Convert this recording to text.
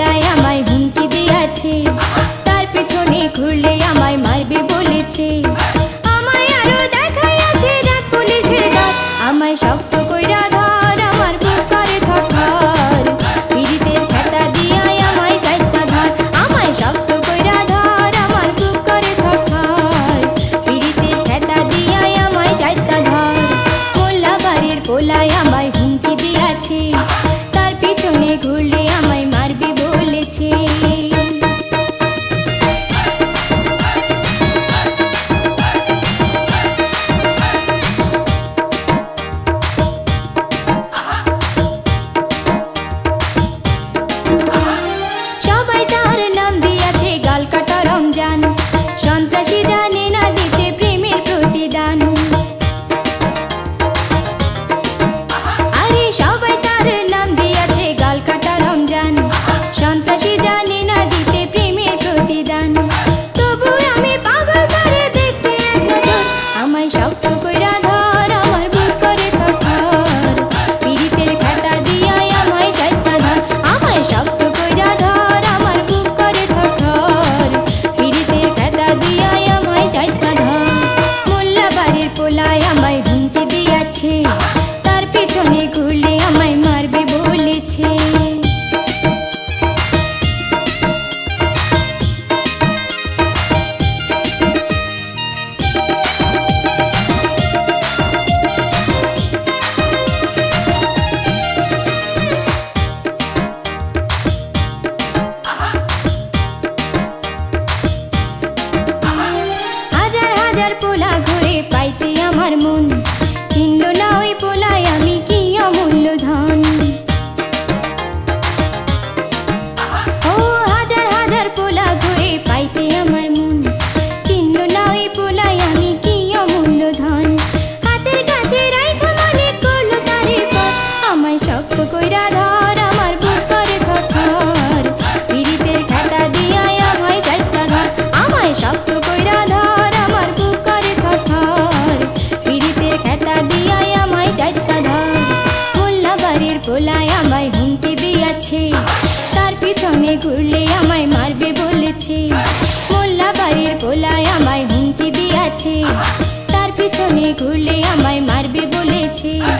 পোলায় আমায় হুমকি দিয়েছে, তার পিছনে ঘুরলে আমায় মারবে বলেছে। আমায় আরো দেখাইয়াছে রাত পুলিশের ডাক, আমায় শক্ত কইরা ধর, আমার বুক করে থরথর। পিরিতের খেতা দিয়াই আমায় চাইতা ধর, আমায় শক্ত কইরা ধর, আমার বুক করে থরথর। পিরিতের খেতা দিয়াই আমায় চাইতা ধর। মোল্লা বাড়ির পোলায় আমায় হুমকি দিয়েছে, তার পিছনে ঘুরলে আমায় মারবে বলেছে। সবাই তার নাম দিয়েছে গাল কাটা রমজান, সন্ত্রাসী জানে না দিতে প্রেমের প্রতিদান। আরে সবাই তার নাম দিয়েছে গাল কাটা রমজান, সন্ত্রাসী জানে না দিতে প্রেমের প্রতিদান। তবু আমি পাগল করে দেখতে এক নজর, আমায় শক্ত কইরা ধর, আমার বুক করে থরথর। পিরিতের খাতা দিয়াই আমায় চাইতা ধর, আমায় শক্ত কইরা ধর, আমার বুক করে থরথর। পিরিতের খাতা দিয়াই আমায় চাইতা ধর। মোল্লা বাড়ির পোলায় আমায় হুমকি দিয়েছে, তার পিছনে ঘুরলে আমায় মারবে বলেছে। হাজার হাজার পোলা ঘুরে পাইতে আমার মন, চিনল না ওই পোলায় আমি কি অমূল্য ধন। ও হাজার হাজার পোলা ঘুরে পাইতে আমার মন, চিনল না ওই পোলায় আমি কি অমূল্য ধন। হাতের কাছে রাইখা মনে করলো তারে পর, আমায় শক্ত কইরা ধর, আমার বুক করে থরথর। পিরিতের খাতা দিয়াই আমায় চাইতা ধর, আমায় শক্ত কইরা ধর, আমার বুক করে থরথর। পিরিতের খাতা দিয়াই আমায় চাইতা ধর। মোল্লা বাড়ির পোলায় আমায় হুমকি দিয়েছে, তার পিছনে ঘুরলে আমায় মারবে বলেছে। মোল্লা বাড়ির পোলায় আমায় হুমকি দিয়েছে, তার পিছনে ঘুরলে আমায় মারবে বলেছে।